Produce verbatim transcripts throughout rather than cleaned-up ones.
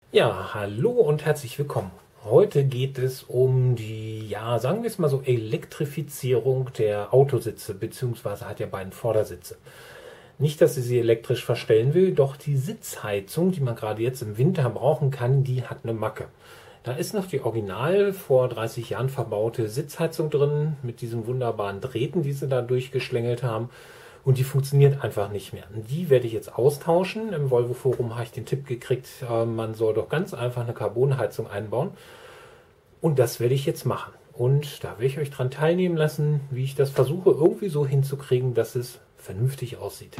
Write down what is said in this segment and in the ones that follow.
Ja, hallo und herzlich willkommen. Heute geht es um die, ja, sagen wir es mal so, Elektrifizierung der Autositze beziehungsweise halt der beiden Vordersitze. Nicht, dass ich sie elektrisch verstellen will, doch die Sitzheizung, die man gerade jetzt im Winter brauchen kann, die hat eine Macke. Da ist noch die original vor dreißig Jahren verbaute Sitzheizung drin mit diesen wunderbaren Drähten, die sie da durchgeschlängelt haben. Und die funktioniert einfach nicht mehr. Die werde ich jetzt austauschen. Im Volvo Forum habe ich den Tipp gekriegt, äh, man soll doch ganz einfach eine Carbonheizung einbauen. Und das werde ich jetzt machen. Und da werde ich euch dran teilnehmen lassen, wie ich das versuche, irgendwie so hinzukriegen, dass es vernünftig aussieht.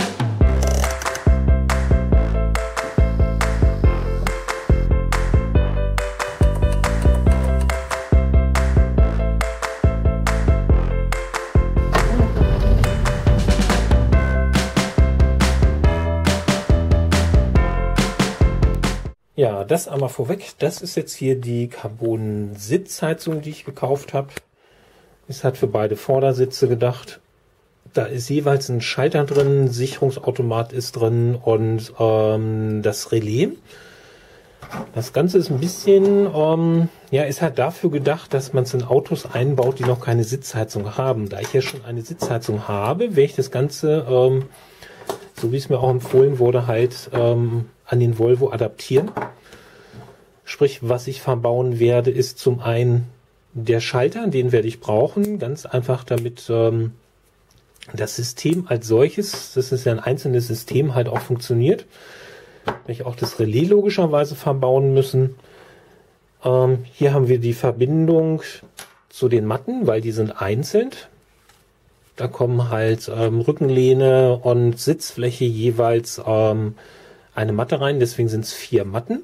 Ja, das einmal vorweg. Das ist jetzt hier die Carbon-Sitzheizung, die ich gekauft habe. Ist halt für beide Vordersitze gedacht. Da ist jeweils ein Schalter drin, Sicherungsautomat ist drin und ähm, das Relais. Das Ganze ist ein bisschen, ähm, ja, ist halt dafür gedacht, dass man es in Autos einbaut, die noch keine Sitzheizung haben. Da ich ja schon eine Sitzheizung habe, werde ich das Ganze, ähm, so wie es mir auch empfohlen wurde, halt ähm, an den Volvo adaptieren. Sprich, was ich verbauen werde, ist zum einen der Schalter, den werde ich brauchen, ganz einfach, damit ähm, das System als solches, das ist ja ein einzelnes System, halt auch funktioniert. Werde ich auch das Relais logischerweise verbauen müssen. Ähm, hier haben wir die Verbindung zu den Matten, weil die sind einzeln. Da kommen halt ähm, Rückenlehne und Sitzfläche jeweils ähm, eine Matte rein, deswegen sind es vier Matten.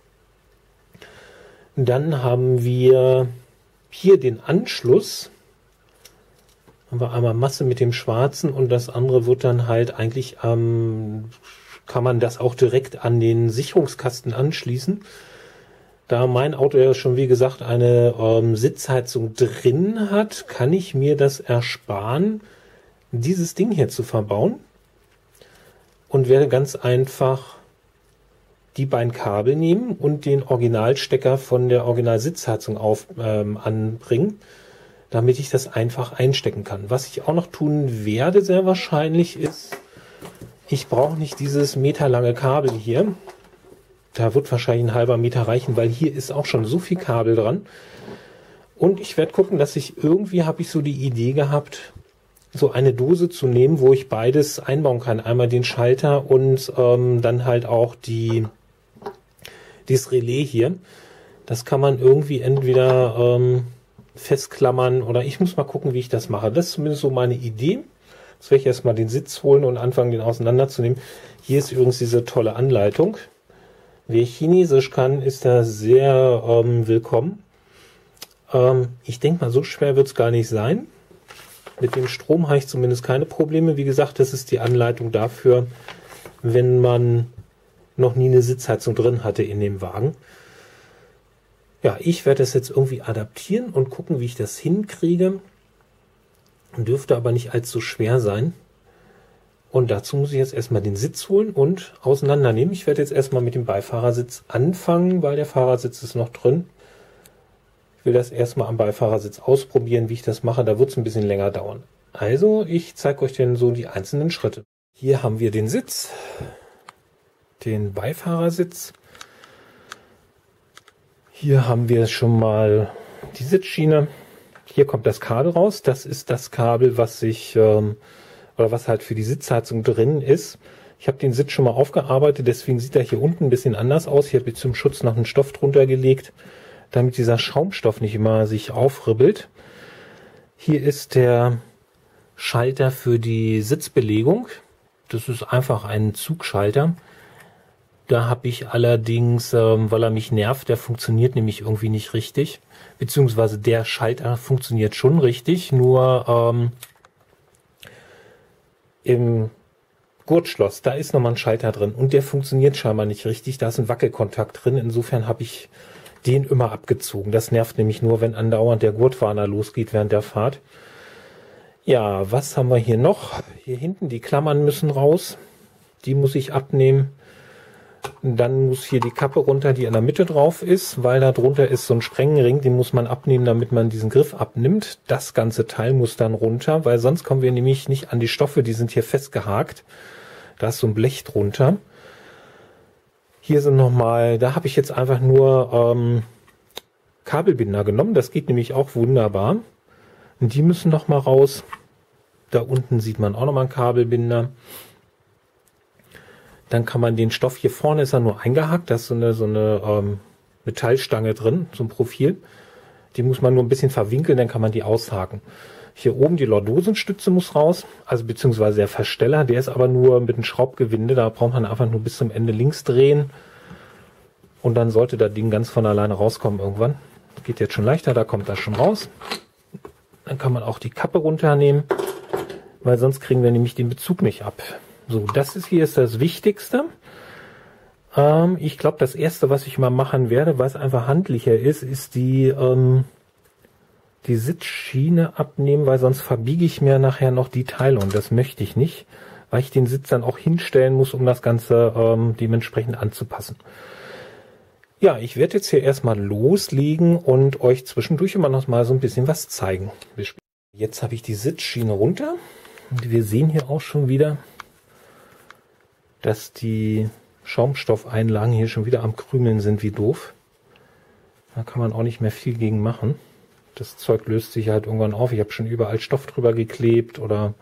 Dann haben wir hier den Anschluss. Haben wir einmal Masse mit dem Schwarzen und das andere wird dann halt eigentlich, ähm, kann man das auch direkt an den Sicherungskasten anschließen. Da mein Auto ja schon, wie gesagt, eine ähm, Sitzheizung drin hat, kann ich mir das ersparen, dieses Ding hier zu verbauen. Und werde ganz einfach die beiden Kabel nehmen und den Originalstecker von der Original-Sitzheizung auf, ähm, anbringen, damit ich das einfach einstecken kann. Was ich auch noch tun werde, sehr wahrscheinlich, ist, ich brauche nicht dieses meterlange Kabel hier. Da wird wahrscheinlich ein halber Meter reichen, weil hier ist auch schon so viel Kabel dran. Und ich werde gucken, dass ich irgendwie, habe ich so die Idee gehabt, so eine Dose zu nehmen, wo ich beides einbauen kann. Einmal den Schalter und ähm, dann halt auch die dieses Relais hier. Das kann man irgendwie entweder ähm, festklammern oder ich muss mal gucken, wie ich das mache. Das ist zumindest so meine Idee. Jetzt werde ich erstmal den Sitz holen und anfangen, den auseinanderzunehmen. Hier ist übrigens diese tolle Anleitung. Wer Chinesisch kann, ist da sehr ähm, willkommen. Ähm, ich denke mal, so schwer wird es gar nicht sein. Mit dem Strom habe ich zumindest keine Probleme. Wie gesagt, das ist die Anleitung dafür, wenn man noch nie eine Sitzheizung drin hatte in dem Wagen. Ja, ich werde das jetzt irgendwie adaptieren und gucken, wie ich das hinkriege. Dürfte aber nicht allzu schwer sein. Und dazu muss ich jetzt erstmal den Sitz holen und auseinandernehmen. Ich werde jetzt erstmal mit dem Beifahrersitz anfangen, weil der Fahrersitz ist noch drin. Ich will das erstmal am Beifahrersitz ausprobieren, wie ich das mache. Da wird es ein bisschen länger dauern. Also, ich zeige euch dann so die einzelnen Schritte. Hier haben wir den Sitz, den Beifahrersitz. Hier haben wir schon mal die Sitzschiene. Hier kommt das Kabel raus. Das ist das Kabel, was ich ähm, oder was halt für die Sitzheizung drin ist. Ich habe den Sitz schon mal aufgearbeitet, deswegen sieht er hier unten ein bisschen anders aus. Hier habe ich zum Schutz noch einen Stoff drunter gelegt, damit dieser Schaumstoff nicht immer sich aufribbelt. Hier ist der Schalter für die Sitzbelegung. Das ist einfach ein Zugschalter. Da habe ich allerdings, ähm, weil er mich nervt, der funktioniert nämlich irgendwie nicht richtig. Beziehungsweise der Schalter funktioniert schon richtig, nur ähm, im Gurtschloss, da ist nochmal ein Schalter drin und der funktioniert scheinbar nicht richtig. Da ist ein Wackelkontakt drin. Insofern habe ich den immer abgezogen. Das nervt nämlich nur, wenn andauernd der Gurtwarner losgeht während der Fahrt. Ja, was haben wir hier noch? Hier hinten, die Klammern müssen raus. Die muss ich abnehmen. Dann muss hier die Kappe runter, die in der Mitte drauf ist, weil da drunter ist so ein Sprengring, den muss man abnehmen, damit man diesen Griff abnimmt. Das ganze Teil muss dann runter, weil sonst kommen wir nämlich nicht an die Stoffe, die sind hier festgehakt. Da ist so ein Blech drunter. Hier sind nochmal, da habe ich jetzt einfach nur ähm, Kabelbinder genommen, das geht nämlich auch wunderbar. Und die müssen noch mal raus. Da unten sieht man auch nochmal einen Kabelbinder. Dann kann man den Stoff, hier vorne ist er nur eingehakt, da ist so eine, so eine ähm, Metallstange drin, so ein Profil. Die muss man nur ein bisschen verwinkeln, dann kann man die aushaken. Hier oben die Lordosenstütze muss raus, also beziehungsweise der Versteller, der ist aber nur mit einem Schraubgewinde, da braucht man einfach nur bis zum Ende links drehen. Und dann sollte das Ding ganz von alleine rauskommen irgendwann. Das geht jetzt schon leichter, da kommt das schon raus. Dann kann man auch die Kappe runternehmen, weil sonst kriegen wir nämlich den Bezug nicht ab. So, das ist hier ist das Wichtigste. Ähm, ich glaube, das erste, was ich mal machen werde, was einfach handlicher ist, ist die, ähm, die Sitzschiene abnehmen, weil sonst verbiege ich mir nachher noch die Teile und das möchte ich nicht, weil ich den Sitz dann auch hinstellen muss, um das Ganze ähm, dementsprechend anzupassen. Ja, ich werde jetzt hier erstmal loslegen und euch zwischendurch immer noch mal so ein bisschen was zeigen. Jetzt habe ich die Sitzschiene runter und wir sehen hier auch schon wieder, dass die Schaumstoffeinlagen hier schon wieder am Krümeln sind wie doof. Da kann man auch nicht mehr viel gegen machen. Das Zeug löst sich halt irgendwann auf. Ich habe schon überall Stoff drüber geklebt oder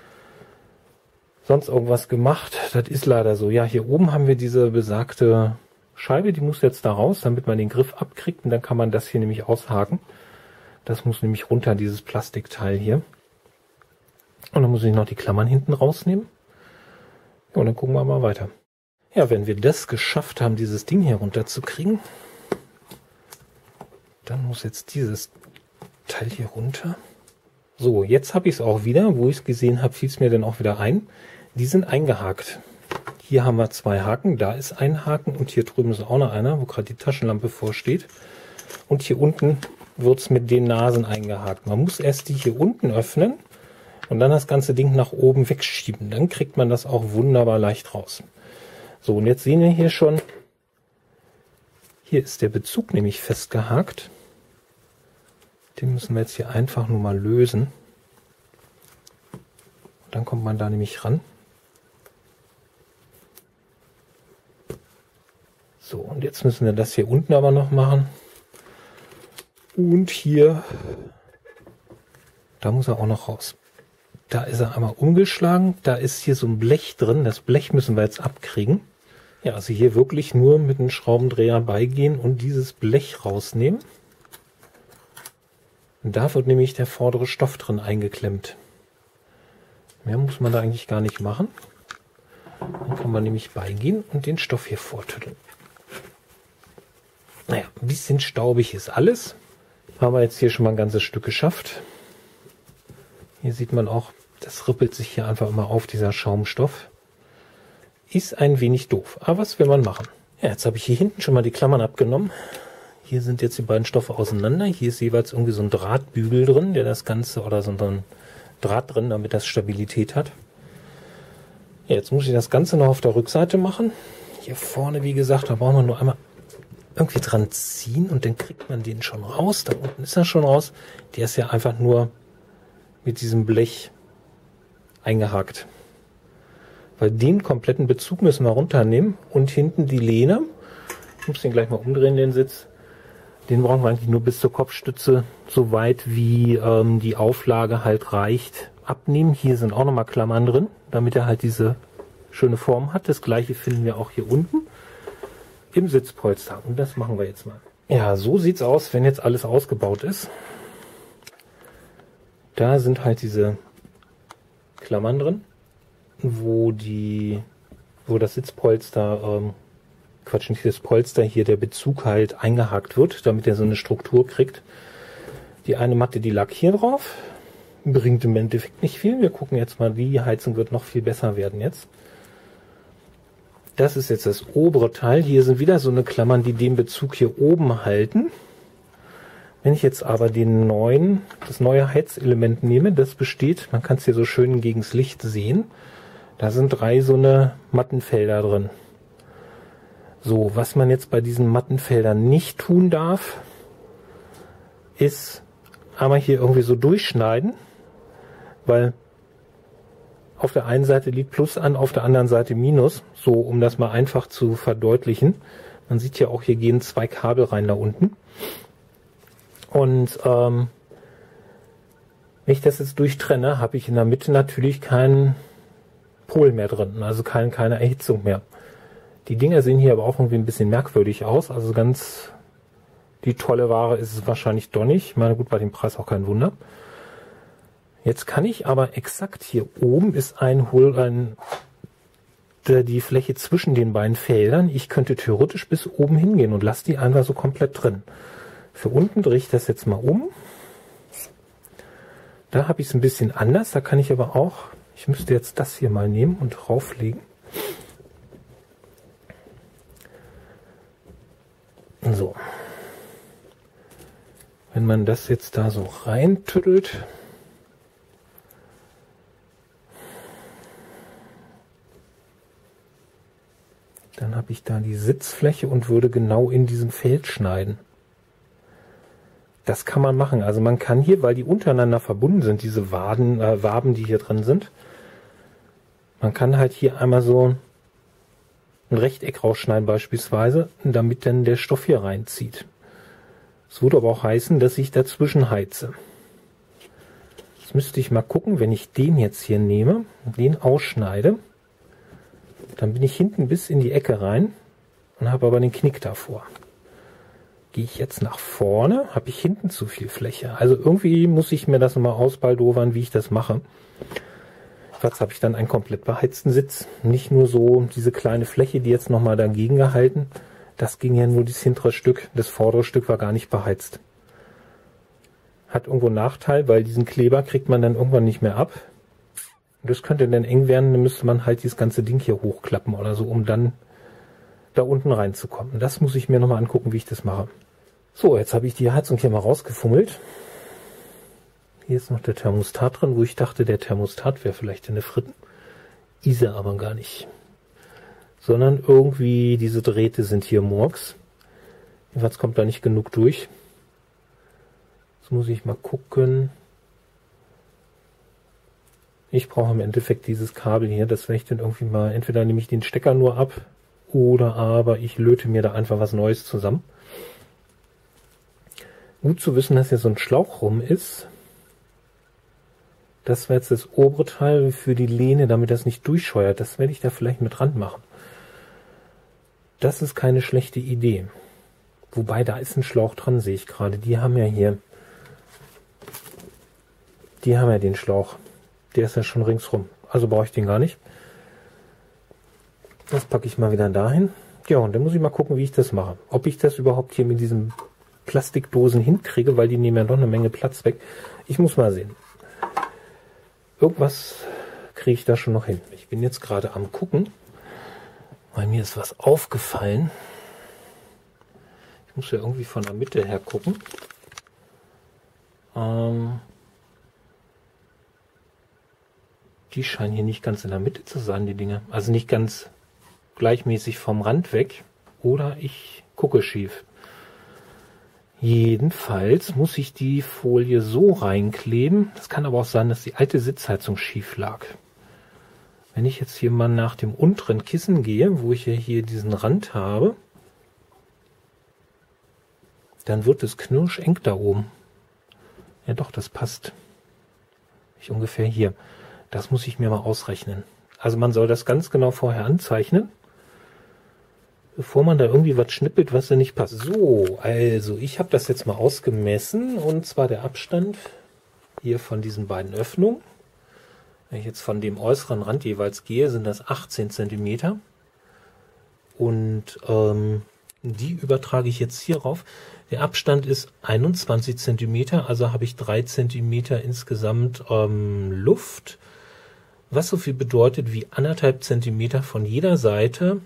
sonst irgendwas gemacht. Das ist leider so. Ja, hier oben haben wir diese besagte Scheibe, die muss jetzt da raus, damit man den Griff abkriegt und dann kann man das hier nämlich aushaken. Das muss nämlich runter, dieses Plastikteil hier. Und dann muss ich noch die Klammern hinten rausnehmen. Ja, und dann gucken wir mal weiter. Ja, wenn wir das geschafft haben, dieses Ding hier runterzukriegen, dann muss jetzt dieses Teil hier runter. So, jetzt habe ich es auch wieder. Wo ich es gesehen habe, fiel es mir dann auch wieder ein. Die sind eingehakt. Hier haben wir zwei Haken, da ist ein Haken und hier drüben ist auch noch einer, wo gerade die Taschenlampe vorsteht. Und hier unten wird es mit den Nasen eingehakt. Man muss erst die hier unten öffnen und dann das ganze Ding nach oben wegschieben. Dann kriegt man das auch wunderbar leicht raus. So, und jetzt sehen wir hier schon, hier ist der Bezug nämlich festgehakt. Den müssen wir jetzt hier einfach nur mal lösen. Dann kommt man da nämlich ran. So, und jetzt müssen wir das hier unten aber noch machen. Und hier, da muss er auch noch raus. Da ist er einmal umgeschlagen. Da ist hier so ein Blech drin. Das Blech müssen wir jetzt abkriegen. Ja, also hier wirklich nur mit einem Schraubendreher beigehen und dieses Blech rausnehmen. Und da wird nämlich der vordere Stoff drin eingeklemmt. Mehr muss man da eigentlich gar nicht machen. Dann kann man nämlich beigehen und den Stoff hier vortütteln. Naja, ein bisschen staubig ist alles. Haben wir jetzt hier schon mal ein ganzes Stück geschafft. Hier sieht man auch, das rippelt sich hier einfach immer auf, dieser Schaumstoff. Ist ein wenig doof, aber was will man machen? Ja, jetzt habe ich hier hinten schon mal die Klammern abgenommen. Hier sind jetzt die beiden Stoffe auseinander. Hier ist jeweils irgendwie so ein Drahtbügel drin, der das Ganze, oder so ein Draht drin, damit das Stabilität hat. Ja, jetzt muss ich das Ganze noch auf der Rückseite machen. Hier vorne, wie gesagt, da brauchen wir nur einmal irgendwie dran ziehen und dann kriegt man den schon raus. Da unten ist er schon raus. Der ist ja einfach nur mit diesem Blech eingehakt. Weil den kompletten Bezug müssen wir runternehmen und hinten die Lehne. Ich muss den gleich mal umdrehen, den Sitz. Den brauchen wir eigentlich nur bis zur Kopfstütze, so weit wie ähm, die Auflage halt reicht, abnehmen. Hier sind auch nochmal Klammern drin, damit er halt diese schöne Form hat. Das gleiche finden wir auch hier unten im Sitzpolster. Und das machen wir jetzt mal. Ja, so sieht's aus, wenn jetzt alles ausgebaut ist. Da sind halt diese Klammern drin, wo die, wo das Sitzpolster, ähm, Quatsch, nicht das Polster, hier der Bezug halt eingehakt wird, damit er so eine Struktur kriegt. Die eine Matte, die lag hier drauf, bringt im Endeffekt nicht viel. Wir gucken jetzt mal, die Heizung wird noch viel besser werden jetzt. Das ist jetzt das obere Teil. Hier sind wieder so eine Klammern, die den Bezug hier oben halten. Wenn ich jetzt aber den neuen, das neue Heizelement nehme, das besteht, man kann es hier so schön gegens Licht sehen, da sind drei so eine Mattenfelder drin. So, was man jetzt bei diesen matten Feldern nicht tun darf, ist einmal hier irgendwie so durchschneiden, weil auf der einen Seite liegt Plus an, auf der anderen Seite Minus, so um das mal einfach zu verdeutlichen. Man sieht ja auch, hier gehen zwei Kabel rein da unten. Und ähm, wenn ich das jetzt durchtrenne, habe ich in der Mitte natürlich keinen Pol mehr drin, also kein, keine Erhitzung mehr. Die Dinger sehen hier aber auch irgendwie ein bisschen merkwürdig aus, also ganz die tolle Ware ist es wahrscheinlich doch nicht. Ich meine, gut, bei dem Preis auch kein Wunder. Jetzt kann ich aber exakt hier oben ist ein Hohl, ein, die Fläche zwischen den beiden Feldern. Ich könnte theoretisch bis oben hingehen und lasse die einfach so komplett drin. Für unten drehe ich das jetzt mal um. Da habe ich es ein bisschen anders. Da kann ich aber auch, ich müsste jetzt das hier mal nehmen und drauflegen. So. Wenn man das jetzt da so reintüttelt, dann habe ich da die Sitzfläche und würde genau in diesem Feld schneiden. Das kann man machen. Also man kann hier, weil die untereinander verbunden sind, diese Waden, äh, Waben, die hier drin sind, man kann halt hier einmal so ein Rechteck rausschneiden beispielsweise, damit dann der Stoff hier reinzieht. Das würde aber auch heißen, dass ich dazwischen heize. Jetzt müsste ich mal gucken, wenn ich den jetzt hier nehme, den ausschneide, dann bin ich hinten bis in die Ecke rein und habe aber den Knick davor. Gehe ich jetzt nach vorne, habe ich hinten zu viel Fläche. Also irgendwie muss ich mir das nochmal ausbaldowern, wie ich das mache. Jetzt habe ich dann einen komplett beheizten Sitz. Nicht nur so diese kleine Fläche, die jetzt nochmal dagegen gehalten. Das ging ja nur das hintere Stück. Das vordere Stück war gar nicht beheizt. Hat irgendwo einen Nachteil, weil diesen Kleber kriegt man dann irgendwann nicht mehr ab. Und das könnte dann eng werden, dann müsste man halt dieses ganze Ding hier hochklappen oder so, um dann da unten reinzukommen. Das muss ich mir nochmal angucken, wie ich das mache. So, jetzt habe ich die Heizung hier mal rausgefummelt. Hier ist noch der Thermostat drin, wo ich dachte, der Thermostat wäre vielleicht in der Fritten. Ist er aber gar nicht. Sondern irgendwie diese Drähte sind hier Murks. Jedenfalls kommt da nicht genug durch. Jetzt muss ich mal gucken. Ich brauche im Endeffekt dieses Kabel hier. Das werde ich dann irgendwie mal, entweder nehme ich den Stecker nur ab oder aber ich löte mir da einfach was Neues zusammen. Gut zu wissen, dass hier so ein Schlauch rum ist. Das wäre jetzt das obere Teil für die Lehne, damit das nicht durchscheuert. Das werde ich da vielleicht mit dran machen. Das ist keine schlechte Idee. Wobei, da ist ein Schlauch dran, sehe ich gerade. Die haben ja hier, die haben ja den Schlauch. Der ist ja schon ringsrum. Also brauche ich den gar nicht. Das packe ich mal wieder dahin. Ja, und dann muss ich mal gucken, wie ich das mache. Ob ich das überhaupt hier mit diesen Plastikdosen hinkriege, weil die nehmen ja doch eine Menge Platz weg. Ich muss mal sehen. Irgendwas kriege ich da schon noch hin. Ich bin jetzt gerade am gucken, weil mir ist was aufgefallen. Ich muss ja irgendwie von der Mitte her gucken. Ähm, die scheinen hier nicht ganz in der Mitte zu sein, die Dinge. Also nicht ganz gleichmäßig vom Rand weg. Oder ich gucke schief. Jedenfalls muss ich die Folie so reinkleben. Das kann aber auch sein, dass die alte Sitzheizung schief lag. Wenn ich jetzt hier mal nach dem unteren Kissen gehe, wo ich ja hier diesen Rand habe, dann wird es knirscheng da oben. Ja doch, das passt. Ich ungefähr hier. Das muss ich mir mal ausrechnen. Also man soll das ganz genau vorher anzeichnen, bevor man da irgendwie was schnippelt, was da nicht passt. So, also ich habe das jetzt mal ausgemessen, und zwar der Abstand hier von diesen beiden Öffnungen. Wenn ich jetzt von dem äußeren Rand jeweils gehe, sind das achtzehn Zentimeter. Und ähm, die übertrage ich jetzt hier rauf. Der Abstand ist einundzwanzig Zentimeter, also habe ich drei Zentimeter insgesamt ähm, Luft, was so viel bedeutet wie anderthalb Zentimeter von jeder Seite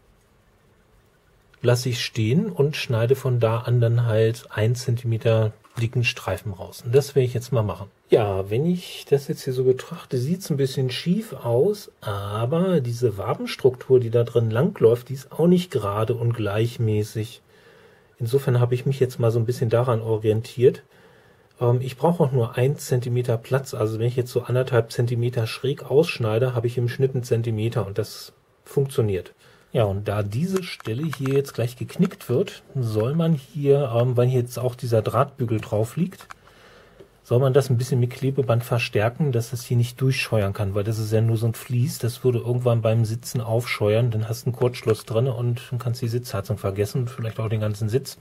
lasse ich stehen und schneide von da an dann halt ein Zentimeter dicken Streifen raus. Und das werde ich jetzt mal machen. Ja, wenn ich das jetzt hier so betrachte, sieht es ein bisschen schief aus, aber diese Wabenstruktur, die da drin langläuft, die ist auch nicht gerade und gleichmäßig. Insofern habe ich mich jetzt mal so ein bisschen daran orientiert. Ähm, ich brauche auch nur ein Zentimeter Platz. Also wenn ich jetzt so anderthalb Zentimeter schräg ausschneide, habe ich im Schnitt einen Zentimeter und das funktioniert. Ja, und da diese Stelle hier jetzt gleich geknickt wird, soll man hier, ähm, weil hier jetzt auch dieser Drahtbügel drauf liegt, soll man das ein bisschen mit Klebeband verstärken, dass es hier nicht durchscheuern kann, weil das ist ja nur so ein Vlies, das würde irgendwann beim Sitzen aufscheuern, dann hast du einen Kurzschluss drin und dann kannst du die Sitzheizung vergessen, vielleicht auch den ganzen Sitz.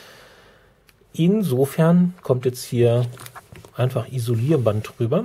Insofern kommt jetzt hier einfach Isolierband drüber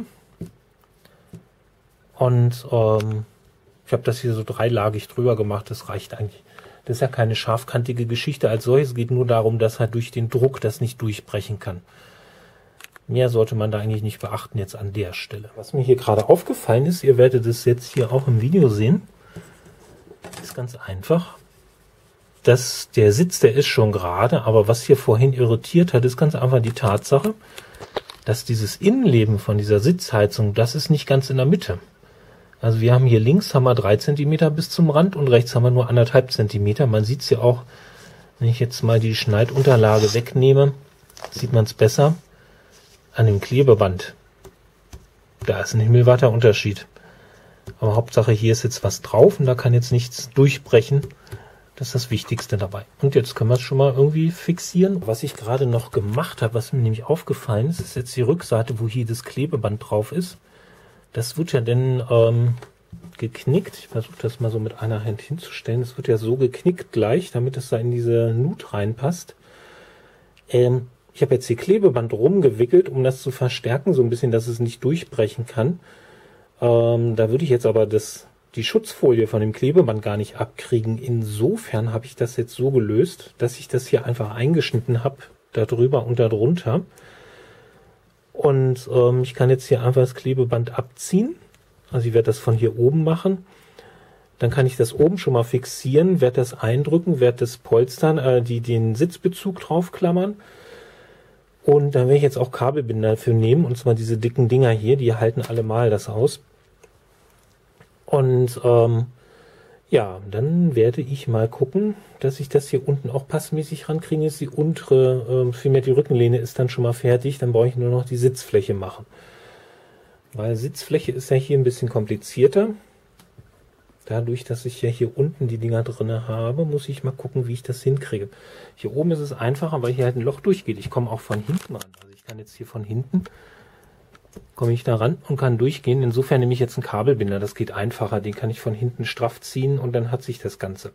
und ähm, ich habe das hier so dreilagig drüber gemacht, das reicht eigentlich. Das ist ja keine scharfkantige Geschichte als solches, es geht nur darum, dass halt durch den Druck das nicht durchbrechen kann. Mehr sollte man da eigentlich nicht beachten jetzt an der Stelle. Was mir hier gerade aufgefallen ist, ihr werdet es jetzt hier auch im Video sehen, ist ganz einfach. Dass der Sitz, der ist schon gerade, aber was hier vorhin irritiert hat, ist ganz einfach die Tatsache, dass dieses Innenleben von dieser Sitzheizung, das ist nicht ganz in der Mitte. Also wir haben hier links haben wir drei Zentimeter bis zum Rand und rechts haben wir nur anderthalb Zentimeter. Man sieht es ja auch, wenn ich jetzt mal die Schneidunterlage wegnehme, sieht man es besser an dem Klebeband. Da ist ein himmelweiter Unterschied. Aber Hauptsache hier ist jetzt was drauf und da kann jetzt nichts durchbrechen. Das ist das Wichtigste dabei. Und jetzt können wir es schon mal irgendwie fixieren. Was ich gerade noch gemacht habe, was mir nämlich aufgefallen ist, ist jetzt die Rückseite, wo hier das Klebeband drauf ist. Das wird ja dann ähm, geknickt. Ich versuche das mal so mit einer Hand hinzustellen. Es wird ja so geknickt gleich, damit es da in diese Nut reinpasst. Ähm, ich habe jetzt hier Klebeband rumgewickelt, um das zu verstärken, so ein bisschen, dass es nicht durchbrechen kann. Ähm, da würde ich jetzt aber das, die Schutzfolie von dem Klebeband gar nicht abkriegen. Insofern habe ich das jetzt so gelöst, dass ich das hier einfach eingeschnitten habe, da drüber und da drunter. Und ähm, ich kann jetzt hier einfach das Klebeband abziehen. Also ich werde das von hier oben machen. Dann kann ich das oben schon mal fixieren, werde das eindrücken, werde das Polstern, äh, die den Sitzbezug draufklammern. Und dann werde ich jetzt auch Kabelbinder dafür nehmen, und zwar diese dicken Dinger hier, die halten allemal das aus. Und ähm, ja, dann werde ich mal gucken, dass ich das hier unten auch passmäßig rankriege. Ist die untere, äh, vielmehr die Rückenlehne ist dann schon mal fertig. Dann brauche ich nur noch die Sitzfläche machen. Weil Sitzfläche ist ja hier ein bisschen komplizierter. Dadurch, dass ich ja hier unten die Dinger drin habe, muss ich mal gucken, wie ich das hinkriege. Hier oben ist es einfacher, weil hier halt ein Loch durchgeht. Ich komme auch von hinten ran. Also ich kann jetzt hier von hinten, komme ich da ran und kann durchgehen. Insofern nehme ich jetzt einen Kabelbinder. Das geht einfacher. Den kann ich von hinten straff ziehen und dann hat sich das Ganze.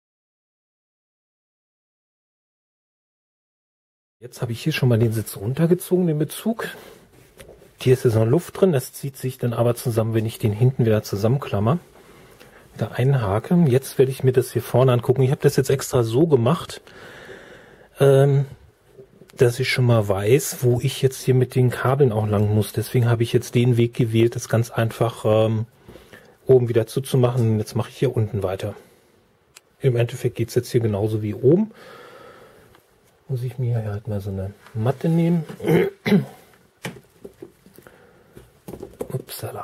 Jetzt habe ich hier schon mal den Sitz runtergezogen, den Bezug. Hier ist jetzt noch Luft drin. Das zieht sich dann aber zusammen, wenn ich den hinten wieder zusammenklammer. Da einhake. Jetzt werde ich mir das hier vorne angucken. Ich habe das jetzt extra so gemacht, ähm, dass ich schon mal weiß, wo ich jetzt hier mit den Kabeln auch lang muss. Deswegen habe ich jetzt den Weg gewählt, das ganz einfach ähm, oben wieder zuzumachen. Jetzt mache ich hier unten weiter. Im Endeffekt geht es jetzt hier genauso wie oben. Muss ich mir halt mal so eine Matte nehmen. Upsala.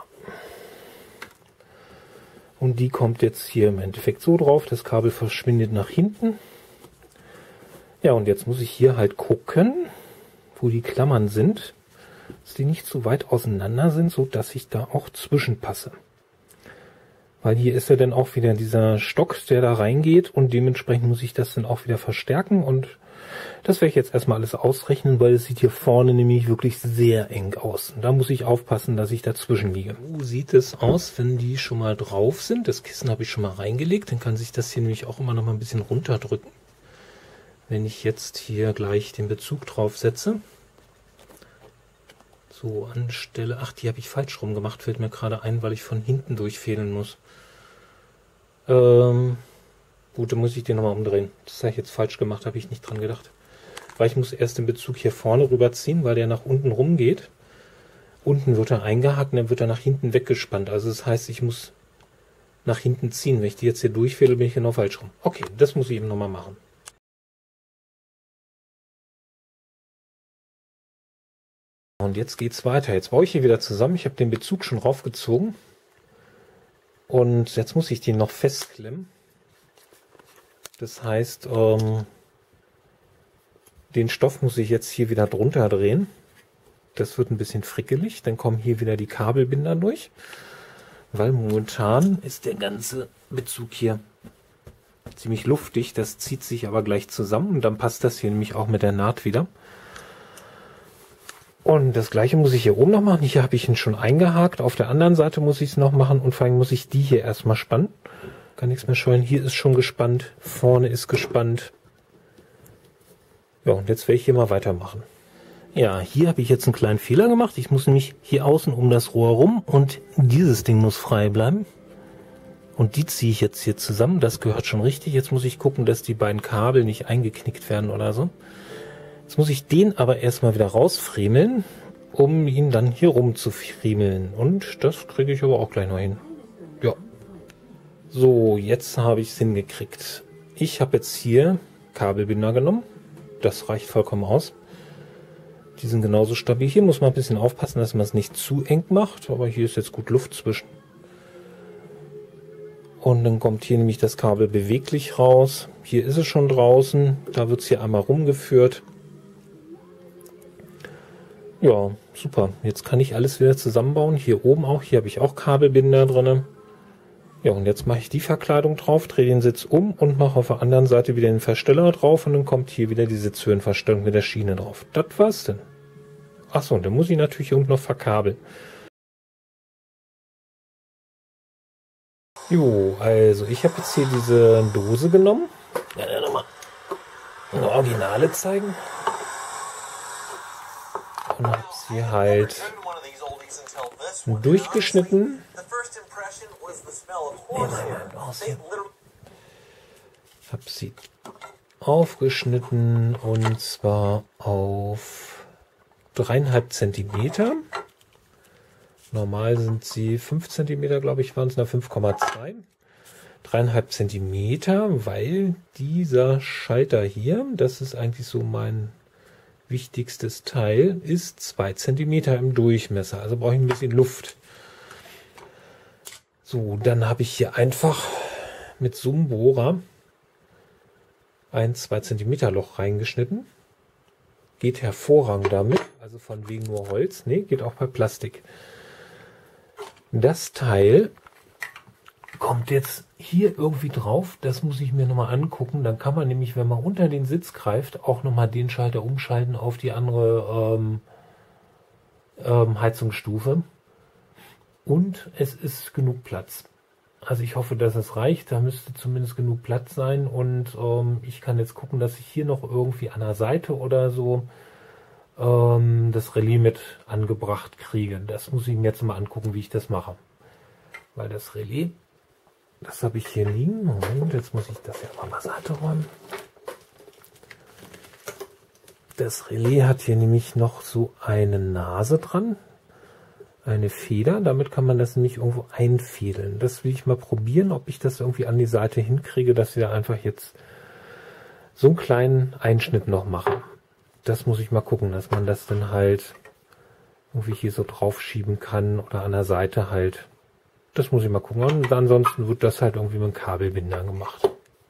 Und die kommt jetzt hier im Endeffekt so drauf. Das Kabel verschwindet nach hinten. Ja, und jetzt muss ich hier halt gucken, wo die Klammern sind, dass die nicht zu weit auseinander sind, so dass ich da auch zwischenpasse. Weil hier ist ja dann auch wieder dieser Stock, der da reingeht, und dementsprechend muss ich das dann auch wieder verstärken, und das werde ich jetzt erstmal alles ausrechnen, weil es sieht hier vorne nämlich wirklich sehr eng aus. Und da muss ich aufpassen, dass ich dazwischen liege. So sieht es aus, wenn die schon mal drauf sind. Das Kissen habe ich schon mal reingelegt, dann kann sich das hier nämlich auch immer noch mal ein bisschen runterdrücken. Wenn ich jetzt hier gleich den Bezug drauf setze. So anstelle, ach, die habe ich falsch rum gemacht, fällt mir gerade ein, weil ich von hinten durchfädeln muss. Ähm, gut, dann muss ich den nochmal umdrehen. Das habe ich jetzt falsch gemacht, habe ich nicht dran gedacht. Weil ich muss erst den Bezug hier vorne rüberziehen, weil der nach unten rum geht. Unten wird er eingehakt und dann wird er nach hinten weggespannt. Also das heißt, ich muss nach hinten ziehen. Wenn ich die jetzt hier durchfädel, bin ich genau falsch rum. Okay, das muss ich eben nochmal machen. Und jetzt geht's weiter. Jetzt baue ich hier wieder zusammen. Ich habe den Bezug schon raufgezogen. Und jetzt muss ich den noch festklemmen. Das heißt, ähm, den Stoff muss ich jetzt hier wieder drunter drehen. Das wird ein bisschen frickelig. Dann kommen hier wieder die Kabelbinder durch. Weil momentan ist der ganze Bezug hier ziemlich luftig. Das zieht sich aber gleich zusammen. Und dann passt das hier nämlich auch mit der Naht wieder. Und das gleiche muss ich hier oben noch machen. Hier habe ich ihn schon eingehakt. Auf der anderen Seite muss ich es noch machen. Und vor allem muss ich die hier erstmal spannen. Kann nichts mehr scheuen. Hier ist schon gespannt. Vorne ist gespannt. Ja, und jetzt werde ich hier mal weitermachen. Ja, hier habe ich jetzt einen kleinen Fehler gemacht. Ich muss nämlich hier außen um das Rohr rum. Und dieses Ding muss frei bleiben. Und die ziehe ich jetzt hier zusammen. Das gehört schon richtig. Jetzt muss ich gucken, dass die beiden Kabel nicht eingeknickt werden oder so. Jetzt muss ich den aber erstmal wieder rausfriemeln, um ihn dann hier rum zu friemeln. Und das kriege ich aber auch gleich noch hin. Ja. So, jetzt habe ich es hingekriegt. Ich habe jetzt hier Kabelbinder genommen. Das reicht vollkommen aus. Die sind genauso stabil. Hier muss man ein bisschen aufpassen, dass man es nicht zu eng macht. Aber hier ist jetzt gut Luft zwischen. Und dann kommt hier nämlich das Kabel beweglich raus. Hier ist es schon draußen. Da wird es hier einmal rumgeführt. Ja, super. Jetzt kann ich alles wieder zusammenbauen. Hier oben auch. Hier habe ich auch Kabelbinder drin. Ja, und jetzt mache ich die Verkleidung drauf, drehe den Sitz um und mache auf der anderen Seite wieder den Versteller drauf. Und dann kommt hier wieder die Sitzhöhenverstellung mit der Schiene drauf. Das war's denn. Achso, und dann muss ich natürlich hier unten noch verkabeln. Jo, also ich habe jetzt hier diese Dose genommen. Ja, dann nochmal eine Originale zeigen. Und habe sie halt durchgeschnitten. Habe sie aufgeschnitten und zwar auf dreieinhalb Zentimeter. Normal sind sie fünf Zentimeter, glaube ich, waren es, na fünf Komma zwei. dreieinhalb Zentimeter, weil dieser Schalter hier, das ist eigentlich so mein wichtigstes Teil, ist zwei Zentimeter im Durchmesser. Also brauche ich ein bisschen Luft. So, dann habe ich hier einfach mit so einem Bohrer ein zwei Zentimeter Loch reingeschnitten. Geht hervorragend damit. Also von wegen nur Holz. Ne, geht auch bei Plastik. Das Teil kommt jetzt hier irgendwie drauf. Das muss ich mir nochmal angucken. Dann kann man nämlich, wenn man unter den Sitz greift, auch nochmal den Schalter umschalten auf die andere ähm, ähm, Heizungsstufe. Und es ist genug Platz. Also ich hoffe, dass es reicht. Da müsste zumindest genug Platz sein. Und ähm, ich kann jetzt gucken, dass ich hier noch irgendwie an der Seite oder so ähm, das Relais mit angebracht kriege. Das muss ich mir jetzt mal angucken, wie ich das mache. Weil das Relais, das habe ich hier liegen. Moment, jetzt muss ich das ja mal beiseite räumen. Das Relais hat hier nämlich noch so eine Nase dran. Eine Feder, damit kann man das nämlich irgendwo einfädeln. Das will ich mal probieren, ob ich das irgendwie an die Seite hinkriege, dass wir einfach jetzt so einen kleinen Einschnitt noch machen. Das muss ich mal gucken, dass man das dann halt irgendwie hier so drauf schieben kann oder an der Seite halt. Das muss ich mal gucken. Und ansonsten wird das halt irgendwie mit einem Kabelbinder gemacht.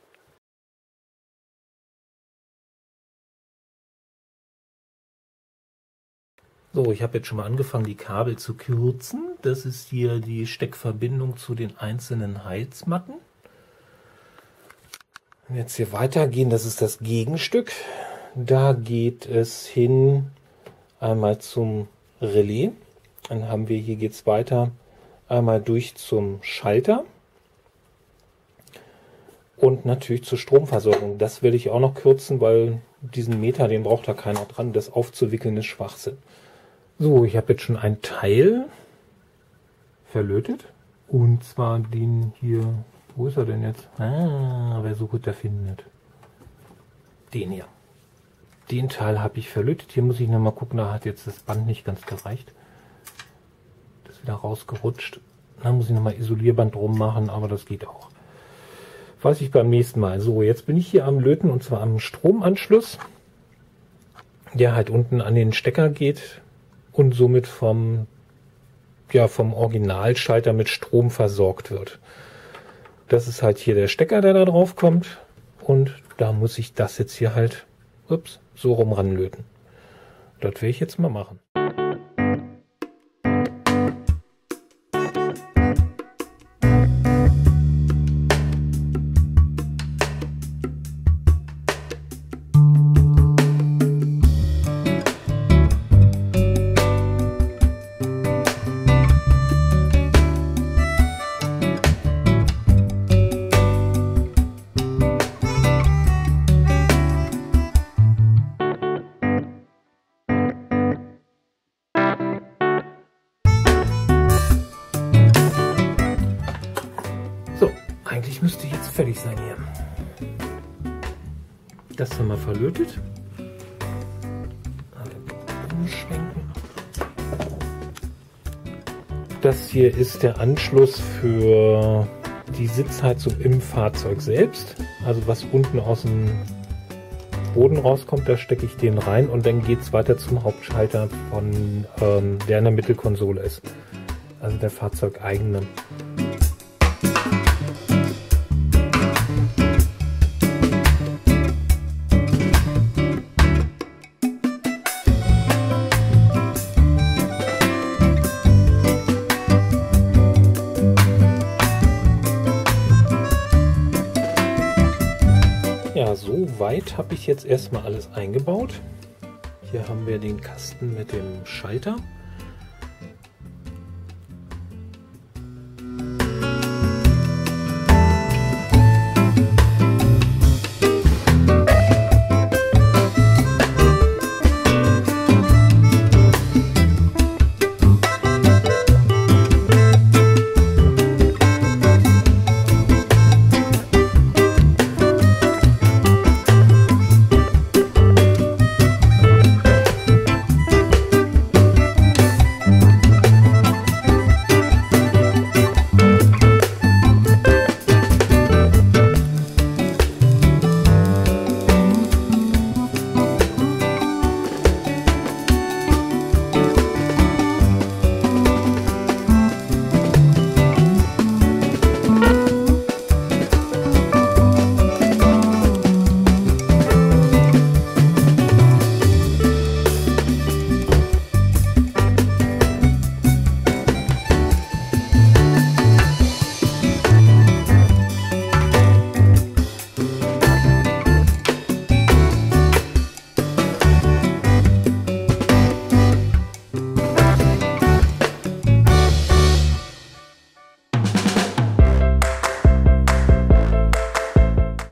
So, ich habe jetzt schon mal angefangen, die Kabel zu kürzen. Das ist hier die Steckverbindung zu den einzelnen Heizmatten. Und jetzt hier weitergehen, das ist das Gegenstück. Da geht es hin einmal zum Relais. Dann haben wir, hier geht es weiter, einmal durch zum Schalter. Und natürlich zur Stromversorgung. Das will ich auch noch kürzen, weil diesen Meter, den braucht da keiner dran. Das aufzuwickeln ist Schwachsinn. So, ich habe jetzt schon ein Teil verlötet. Und zwar den hier, wo ist er denn jetzt? Ah, wer so gut da findet. Den hier. Den Teil habe ich verlötet. Hier muss ich nochmal gucken, da hat jetzt das Band nicht ganz gereicht. Das ist wieder rausgerutscht. Da muss ich nochmal Isolierband drum machen, aber das geht auch. Weiß ich beim nächsten Mal. So, jetzt bin ich hier am Löten und zwar am Stromanschluss, der halt unten an den Stecker geht. und somit vom, ja, vom Originalschalter mit Strom versorgt wird. Das ist halt hier der Stecker, der da drauf kommt, und da muss ich das jetzt hier halt ups, so rum ranlöten. Das will ich jetzt mal machen. Eigentlich müsste jetzt fertig sein hier. Das haben wir verlötet. Umschwenken. Das hier ist der Anschluss für die Sitzheizung im Fahrzeug selbst. Also was unten aus dem Boden rauskommt, da stecke ich den rein und dann geht es weiter zum Hauptschalter, von, ähm, der in der Mittelkonsole ist. Also der fahrzeugeigene. Ja, so weit habe ich jetzt erstmal alles eingebaut. Hier haben wir den Kasten mit dem Schalter.